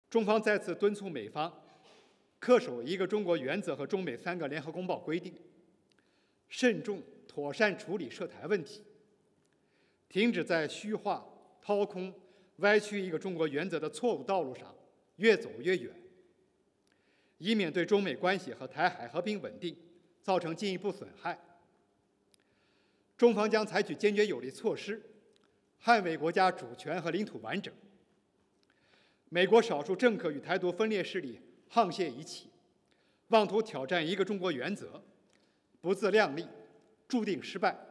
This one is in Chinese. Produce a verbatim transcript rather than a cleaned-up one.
中方再次敦促美方恪守一个中国原则和中美三个联合公报规定，慎重妥善处理涉台问题，停止在虚化、掏空、歪曲一个中国原则的错误道路上越走越远，以免对中美关系和台海和平稳定造成进一步损害。中方将采取坚决有力措施，捍卫国家主权和领土完整。美国少数政客与台独分裂势力沆瀣一气，妄图挑战一个中国原则，不自量力，注定失败。